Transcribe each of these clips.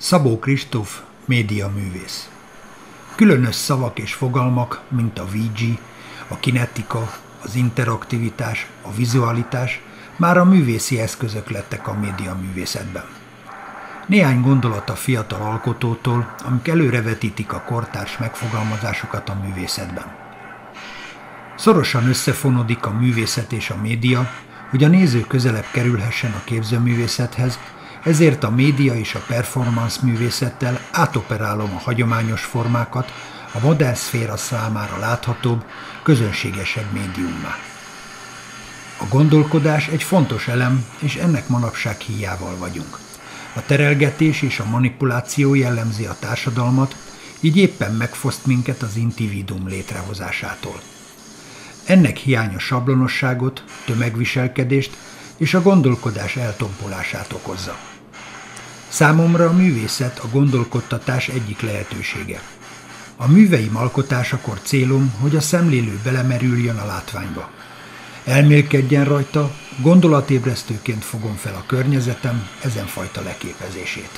Szabó Kristóf, médiaművész. Különös szavak és fogalmak, mint a VG, a kinetika, az interaktivitás, a vizualitás már a művészi eszközök lettek a médiaművészetben. Néhány gondolat a fiatal alkotótól, amik előrevetítik a kortárs megfogalmazásokat a művészetben. Szorosan összefonódik a művészet és a média, hogy a néző közelebb kerülhessen a képzőművészethez, ezért a média és a performance művészettel átoperálom a hagyományos formákat a modern szféra számára láthatóbb, közönségesebb médiummá. A gondolkodás egy fontos elem, és ennek manapság híjával vagyunk. A terelgetés és a manipuláció jellemzi a társadalmat, így éppen megfoszt minket az individuum létrehozásától. Ennek hiánya sablonosságot, tömegviselkedést és a gondolkodás eltompolását okozza. Számomra a művészet a gondolkodtatás egyik lehetősége. A műveim alkotásakor célom, hogy a szemlélő belemerüljön a látványba. Elmélkedjen rajta, gondolatébresztőként fogom fel a környezetem ezenfajta leképezését.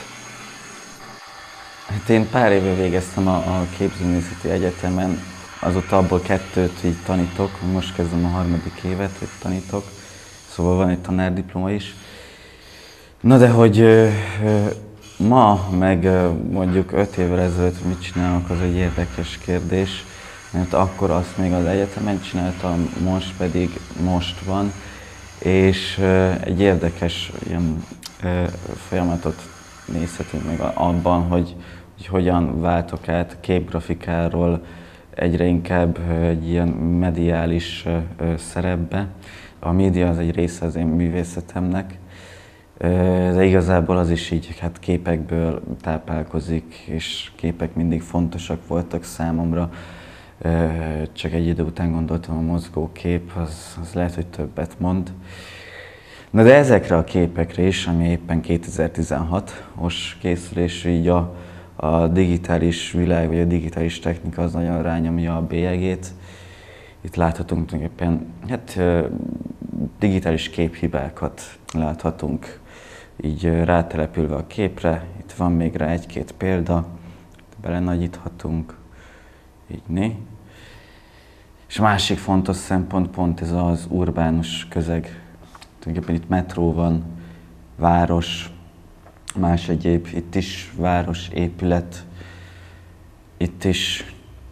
Hát én pár éve végeztem a Képzőművészeti Egyetemen, azóta abból 2 így tanítok, most kezdem a 3. évet, hogy tanítok, szóval van egy tanárdiploma is. Na de hogy ma, meg mondjuk 5 évvel ezelőtt mit csinálok, az egy érdekes kérdés, mert akkor azt még az egyetemen csináltam, most pedig most van, és egy érdekes ilyen, folyamatot nézhetünk meg abban, hogy hogyan váltok át képgrafikáról egyre inkább egy ilyen mediális szerepbe. A média az egy része az én művészetemnek, de igazából az is így hát képekből táplálkozik, és képek mindig fontosak voltak számomra. Csak egy idő után gondoltam, a mozgókép az lehet, hogy többet mond. Na de ezekre a képekre is, ami éppen 2016-os készülés, így a digitális világ, vagy a digitális technika az nagyon rányomja a bélyegét. Itt láthatunk tulajdonképpen digitális képhibákat láthatunk, így rátelepülve a képre. Itt van még rá 1-2 példa, belenagyíthatunk, így né. És másik fontos szempont pont ez az urbánus közeg. Tulajdonképpen itt metró van, város, más egyéb, itt is város, épület, itt is.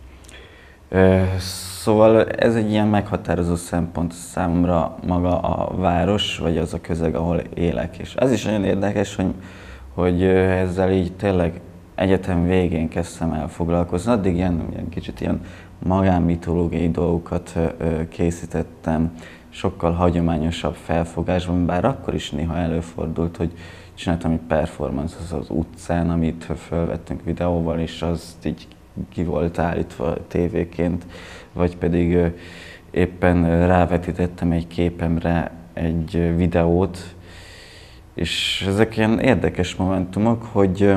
Szóval ez egy ilyen meghatározó szempont számomra maga a város, vagy az a közeg, ahol élek. És az is nagyon érdekes, hogy ezzel így tényleg egyetem végén kezdtem el foglalkozni. Addig ilyen kicsit ilyen magánmitológiai dolgokat készítettem, sokkal hagyományosabb felfogásban, bár akkor is néha előfordult, hogy csináltam egy performance az utcán, amit felvettünk videóval, és az így ki volt állítva tévéként, vagy pedig éppen rávetítettem egy képemre egy videót, és ezek ilyen érdekes momentumok, hogy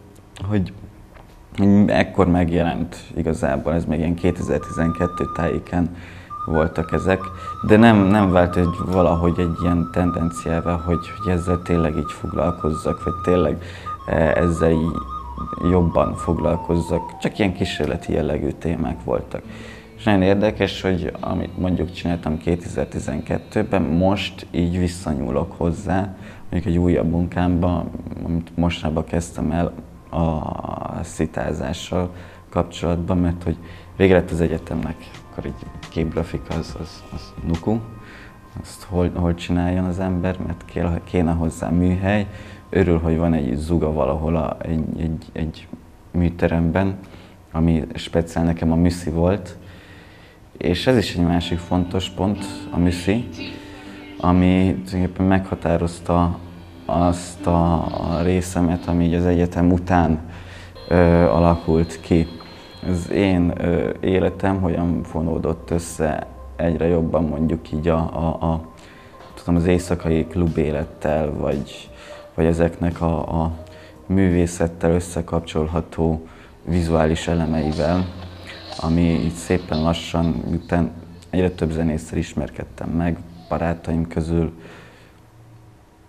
ekkor megjelent igazából, ez még ilyen 2012 tájéken voltak ezek, de nem vált valahogy egy ilyen tendenciával, hogy ezzel tényleg így foglalkozzak, vagy tényleg ezzel így jobban foglalkozzak, csak ilyen kísérleti jellegű témák voltak. És nagyon érdekes, hogy amit mondjuk csináltam 2012-ben, most így visszanyúlok hozzá, mondjuk egy újabb munkámban, amit mostanában kezdtem el a szitázással kapcsolatban, mert hogy vége lett az egyetemnek, akkor egy képgrafika az nuku, azt hol csináljon az ember, mert kéne hozzá műhely. Örül, hogy van egy zuga valahol egy műteremben, ami speciál nekem a műszi volt. És ez is egy másik fontos pont, a műszi, ami tulajdonképpen meghatározta azt a részemet, ami így az egyetem után alakult ki. Az én életem hogyan fonódott össze egyre jobban mondjuk így az éjszakai klubélettel, vagy ezeknek a művészettel összekapcsolható vizuális elemeivel, ami így szépen lassan, miután egyre több zenésszel ismerkedtem meg barátaim közül,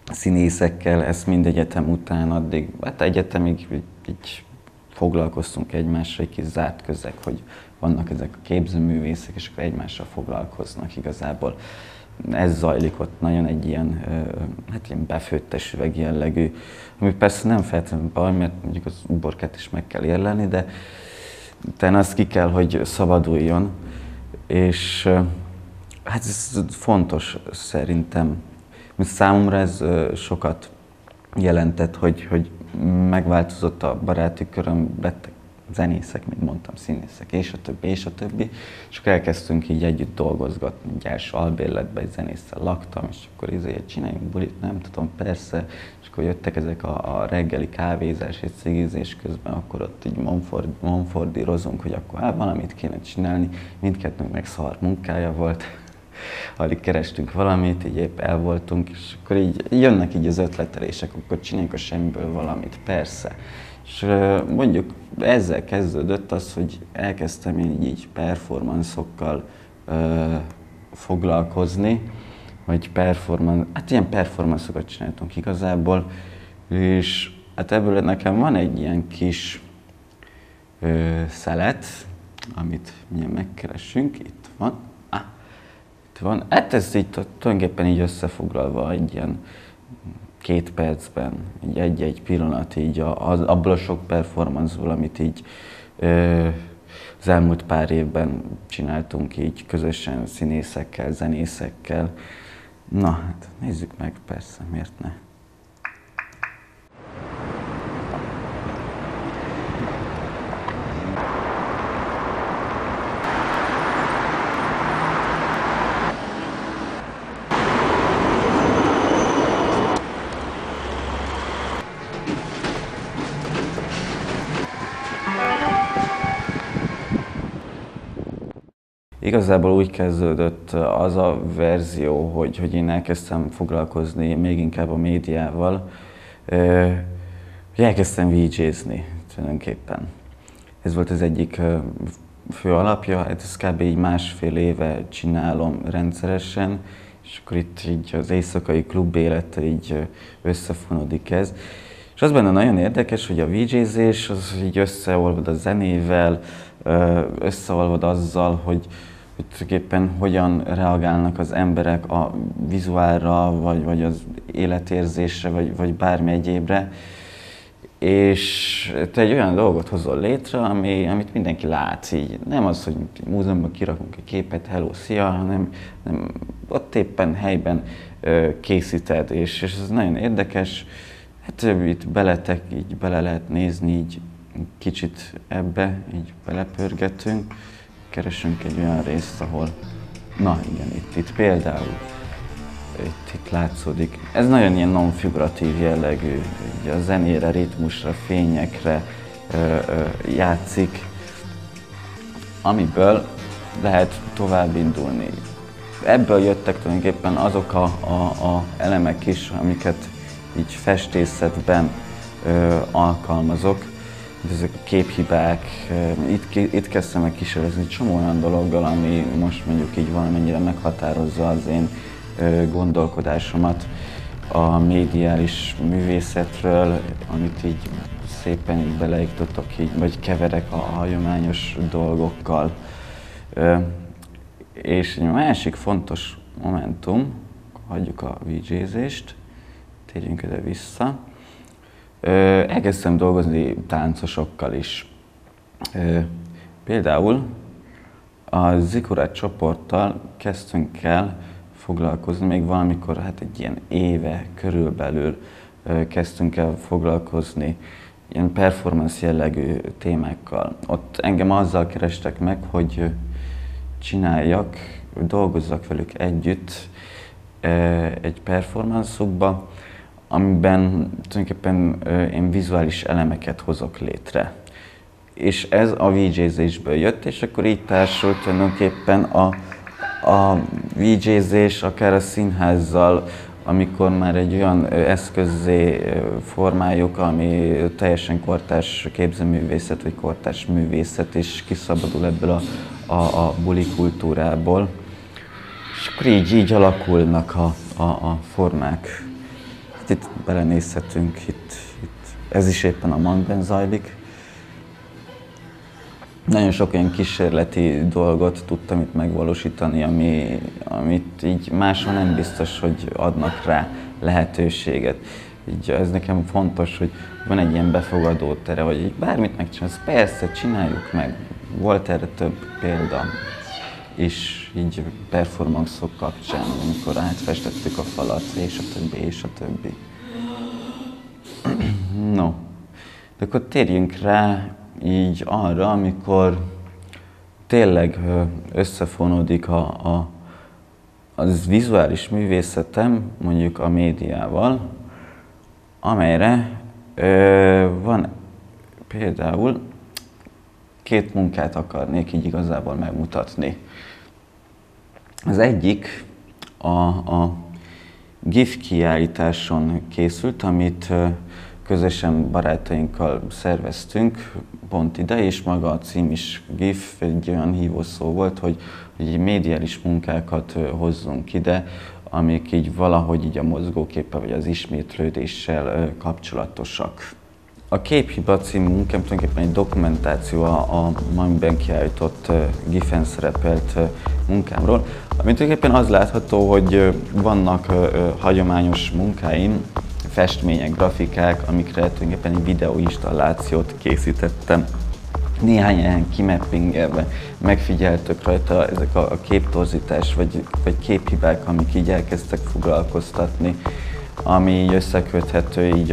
színészekkel, ezt mind egyetem után addig, hát egyetemig így foglalkoztunk egymással, egy kis zárt közeg, hogy vannak ezek a képzőművészek, és akkor egymással foglalkoznak igazából. Ez zajlik ott nagyon egy ilyen, hát ilyen befőttes üveg jellegű, ami persze nem feltétlenül baj, mert mondjuk az uborkát is meg kell érlelni, de utána az ki kell, hogy szabaduljon, és hát ez fontos szerintem. Számomra ez sokat jelentett, hogy megváltozott a baráti köröm, lettek zenészek, mint mondtam, színészek, és a többi, és a többi. És akkor elkezdtünk így együtt dolgozgatni, így első albérletben egy zenésszel laktam, és akkor csináljunk bulit, nem tudom, persze. És akkor jöttek ezek a reggeli kávézás és cigizés közben, akkor ott így monfordírozunk, hogy akkor valamit kéne csinálni, mindkettőnk meg szar munkája volt. Alig kerestünk valamit, így épp el voltunk, és akkor így jönnek így az ötletelések, akkor csináljunk a semmiből valamit, persze. És mondjuk ezzel kezdődött az, hogy elkezdtem én így performance-okkal foglalkozni, vagy hát ilyen performance-okat csináltunk igazából, és hát ebből nekem van egy ilyen kis szelet, amit milyen megkeressünk, itt van. Hát ez így tulajdonképpen így összefoglalva egy ilyen 2 percben, egy pillanat így abból a sok performance-ból, amit így az elmúlt pár évben csináltunk így közösen színészekkel, zenészekkel. Na hát nézzük meg, persze, miért ne? Igazából úgy kezdődött az a verzió, hogy én elkezdtem foglalkozni még inkább a médiával, hogy elkezdtem VJ-zni tulajdonképpen. Ez volt az egyik fő alapja, hát ezt kb. Így 1,5 éve csinálom rendszeresen, és akkor itt így az éjszakai klub élettel így összefonódik ez. És az benne nagyon érdekes, hogy a VJ-zés az így összeolvad a zenével, összeolvad azzal, hogy tulajdonképpen hogyan reagálnak az emberek a vizuálra, vagy az életérzésre, vagy bármi egyébre. És te egy olyan dolgot hozol létre, amit mindenki lát. Így. Nem az, hogy múzeumban kirakunk egy képet, hello, szia, hanem ott éppen helyben készíted, és ez nagyon érdekes. Hát itt így bele lehet nézni, így kicsit ebbe, így belepörgetünk. Keresünk egy olyan részt, ahol, na igen, itt például, itt látszódik. Ez nagyon ilyen non-figuratív jellegű, így a zenére, ritmusra, fényekre játszik, amiből lehet tovább indulni. Ebből jöttek tulajdonképpen azok a elemek is, amiket így festészetben alkalmazok. Ezek a képhibák, itt kezdtem meg kísérlezni csomó olyan dologgal, ami most mondjuk így valamennyire meghatározza az én gondolkodásomat a médiális művészetről, amit így szépen így beleiktatok, vagy keverek a hagyományos dolgokkal. És egy másik fontos momentum, hagyjuk a VJ-zést, térjünk ide vissza. Elkezdtem dolgozni táncosokkal is. Például a Zikurat csoporttal kezdtünk el foglalkozni, még valamikor, hát egy ilyen éve körülbelül kezdtünk el foglalkozni ilyen performance jellegű témákkal. Ott engem azzal kerestek meg, hogy dolgozzak velük együtt egy performance-ukba, amiben tulajdonképpen én vizuális elemeket hozok létre. És ez a VJ-zésből jött, és akkor így társult tulajdonképpen a VJ-zés akár a színházzal, amikor már egy olyan eszközzé formáljuk, ami teljesen kortárs képzőművészet vagy kortárs művészet, és kiszabadul ebből a buli kultúrából. És akkor így alakulnak a formák. itt belenézhetünk, itt ez is éppen a Mankben zajlik. Nagyon sok olyan kísérleti dolgot tudtam itt megvalósítani, amit így máshol nem biztos, hogy adnak rá lehetőséget. Így ez nekem fontos, hogy van egy ilyen befogadó tere, hogy így bármit megcsinálsz, persze, csináljuk meg. Volt erre több példa is, így performanszok kapcsán, amikor átfestettük a falat, és a többi, és a többi. No, de akkor térjünk rá így arra, amikor tényleg összefonódik az vizuális művészetem, mondjuk a médiával, amelyre van például 2 munkát akarnék így igazából megmutatni. Az egyik a GIF kiállításon készült, amit közösen barátainkkal szerveztünk pont ide, és maga a cím is GIF egy olyan hívószó volt, hogy médiális munkákat hozzunk ide, amik így valahogy így a mozgóképpel vagy az ismétlődéssel kapcsolatosak. A Képhiba című munkám tulajdonképpen egy dokumentáció a Mankben kiállított GIF-en szerepelt munkámról, amit tulajdonképpen az látható, hogy vannak hagyományos munkáim, festmények, grafikák, amikre tulajdonképpen egy videóinstallációt készítettem. Néhány ilyen kimappingelve megfigyeltök rajta ezek a képtorzítás vagy képhibák, amik így elkezdtek foglalkoztatni, ami így összeköthető így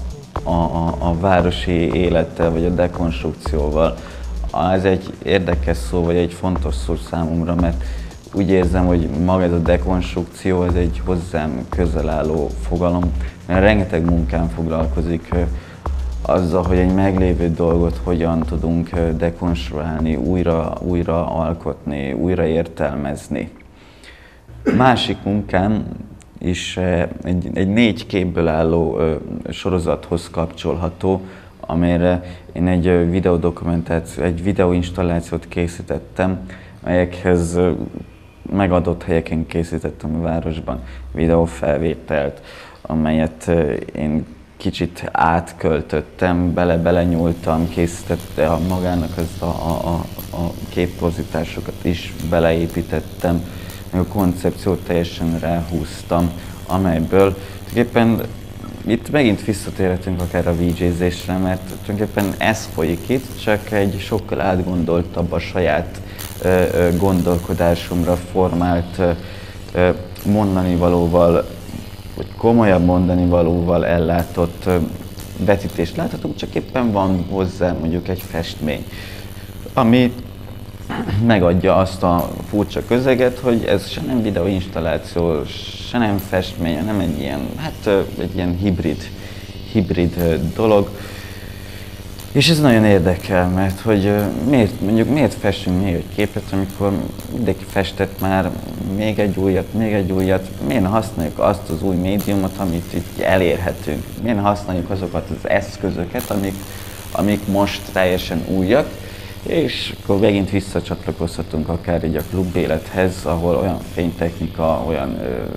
a városi élettel vagy a dekonstrukcióval. Ez egy érdekes szó, vagy egy fontos szó számomra, mert úgy érzem, hogy maga ez a dekonstrukció, ez egy hozzám közel álló fogalom, mert rengeteg munkám foglalkozik azzal, hogy egy meglévő dolgot hogyan tudunk dekonstruálni, újra alkotni, újra értelmezni. Másik munkám is egy 4 képből álló sorozathoz kapcsolható, amelyre én egy videodokumentáció, egy videóinstallációt készítettem, melyekhez megadott helyeken készítettem a városban videófelvételt, amelyet én kicsit átköltöttem, belenyúltam, készítette magának a képtorzításokat is beleépítettem, meg a koncepciót teljesen ráhúztam, amelyből tulajdonképpen itt megint visszatérhetünk akár a VJ-zésre, mert tulajdonképpen ez folyik itt, csak egy sokkal átgondoltabb, a saját gondolkodásomra formált mondanivalóval, vagy komolyabb mondanivalóval ellátott vetítést láthatunk, csak éppen van hozzá mondjuk egy festmény, ami megadja azt a furcsa közeget, hogy ez se nem videóinstalláció, se nem festmény, hanem egy ilyen, egy ilyen hibrid dolog. És ez nagyon érdekel, mert hogy miért festünk még egy képet, amikor mindenki festett már még egy újat, miért használjuk azt az új médiumot, amit itt elérhetünk, miért használjuk azokat az eszközöket, amik most teljesen újak, és akkor megint visszacsatlakozhatunk akár így a klubélethez, ahol olyan fénytechnika, olyan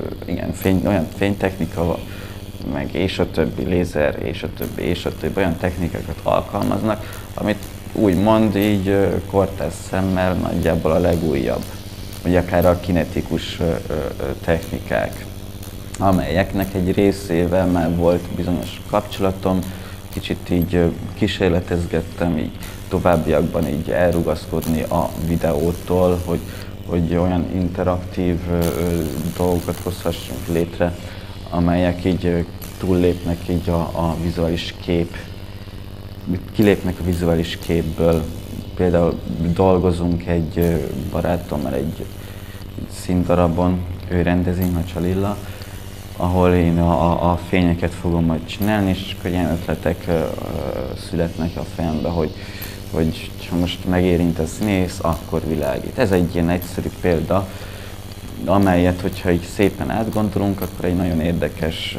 fénytechnika, meg és a többi, lézer, és a többi olyan technikákat alkalmaznak, amit úgymond így kortárs szemmel nagyjából a legújabb, vagy akár a kinetikus technikák, amelyeknek egy részével már volt bizonyos kapcsolatom, kicsit így kísérletezgettem, így továbbiakban így elrugaszkodni a videótól, hogy olyan interaktív dolgokat hozhassunk létre, amelyek így túllépnek így a vizuális kép, kilépnek a vizuális képből. Például dolgozunk egy barátommal egy színdarabon, ő rendezi, Macsa Lilla, ahol én a fényeket fogom majd csinálni, és akkor ilyen ötletek születnek a fejembe, hogy ha most megérint a színész, akkor világít. Ez egy ilyen egyszerű példa, amelyet, hogyha így szépen átgondolunk, akkor egy nagyon érdekes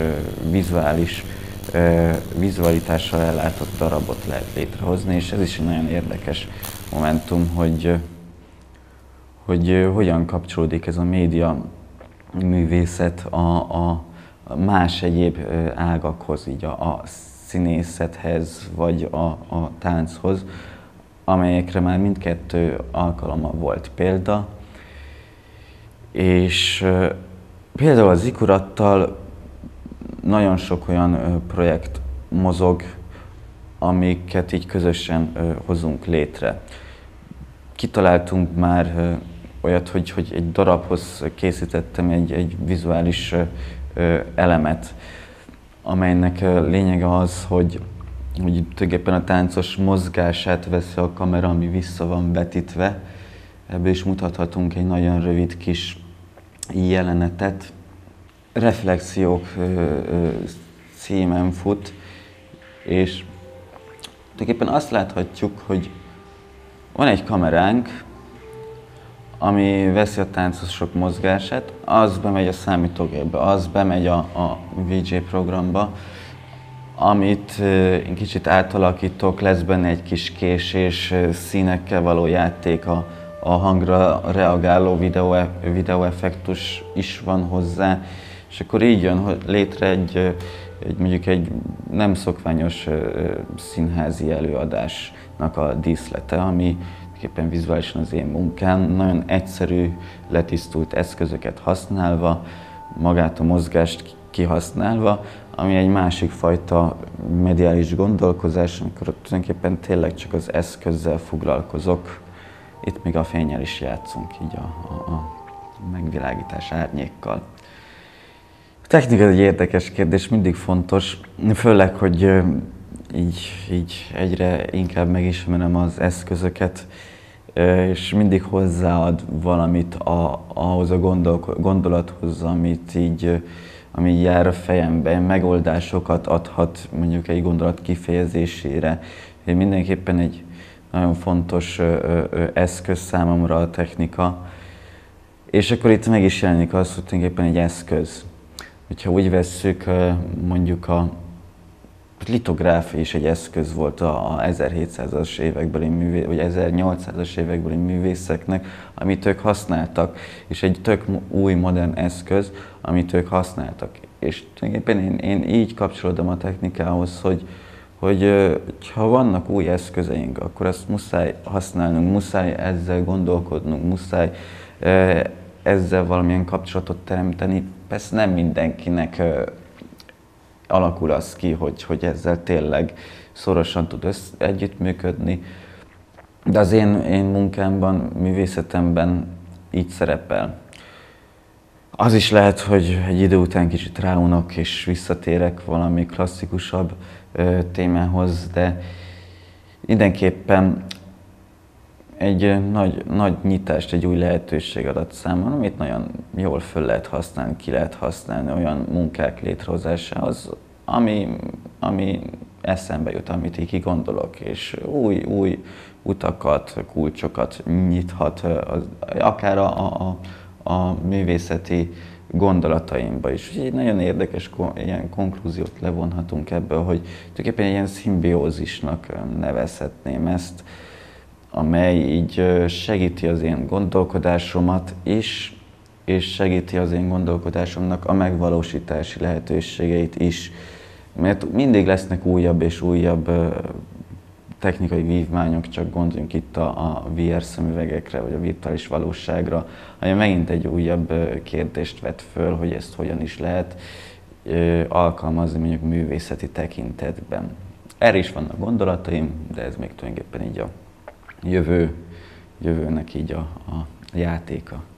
vizualitással ellátott darabot lehet létrehozni, és ez is egy nagyon érdekes momentum, hogy hogyan kapcsolódik ez a média művészet a más egyéb ágakhoz, így a színészethez, vagy a tánchoz, amelyekre már mindkettő alkalommal volt példa. És például az Zikurattal nagyon sok olyan projekt mozog, amiket így közösen hozunk létre. Kitaláltunk már olyat, hogy egy darabhoz készítettem egy vizuális elemet, amelynek lényege az, hogy tulajdonképpen a táncos mozgását veszi a kamera, ami vissza van vetítve. Ebből is mutathatunk egy nagyon rövid kis jelenetet. Reflexiók címen fut, és tulajdonképpen azt láthatjuk, hogy van egy kameránk, ami veszi a táncosok mozgását, az bemegy a számítógépbe, az bemegy a VJ programba, amit én kicsit átalakítok, lesz benne egy kis késés, színekkel való játék, a hangra reagáló videóeffektus is van hozzá, és akkor így jön létre mondjuk egy nem szokványos színházi előadásnak a díszlete, ami éppen vizuálisan az én munkám, nagyon egyszerű, letisztult eszközöket használva, magát a mozgást kihasználva, ami egy másik fajta mediális gondolkozás, amikor tulajdonképpen tényleg csak az eszközzel foglalkozok. Itt még a fénnyel is játszunk, így a megvilágítás árnyékkal. A technika egy érdekes kérdés, mindig fontos, főleg, hogy így egyre inkább megismerem az eszközöket, és mindig hozzáad valamit ahhoz a gondolathoz, ami jár a fejemben, megoldásokat adhat mondjuk egy gondolat kifejezésére. Mindenképpen egy nagyon fontos eszköz számomra a technika. És akkor itt meg is jelenik az, hogy tulajdonképpen egy eszköz. Hogyha úgy vesszük, mondjuk a litográfia is egy eszköz volt a 1700-as évekbeli vagy 1800-as évekbeli művészeknek, amit ők használtak, és egy tök új, modern eszköz, amit ők használtak. És tulajdonképpen én így kapcsolódom a technikához, hogy ha vannak új eszközeink, akkor ezt muszáj használnunk, muszáj ezzel gondolkodnunk, muszáj ezzel valamilyen kapcsolatot teremteni. Persze nem mindenkinek alakul az ki, hogy ezzel tényleg szorosan tud együttműködni, de az én munkámban, művészetemben így szerepel. Az is lehet, hogy egy idő után kicsit ráunok és visszatérek valami klasszikusabb témához, de mindenképpen egy nagy nyitást, egy új lehetőség adott számomra, amit nagyon jól föl lehet használni, ki lehet használni olyan munkák létrehozásához, ami eszembe jut, amit így kigondolok, és új utakat, kulcsokat nyithat, akár a művészeti gondolataimba is. Úgyhogy egy nagyon érdekes ilyen konklúziót levonhatunk ebből, hogy tulajdonképpen ilyen szimbiózisnak nevezhetném ezt, amely így segíti az én gondolkodásomat is, és segíti az én gondolkodásomnak a megvalósítási lehetőségeit is. Mert mindig lesznek újabb és újabb technikai vívmányok, csak gondoljunk itt a VR szemüvegekre, vagy a virtuális valóságra, ami megint egy újabb kérdést vet föl, hogy ezt hogyan is lehet alkalmazni mondjuk művészeti tekintetben. Erre is vannak gondolataim, de ez még tulajdonképpen így a jövőnek így a játéka.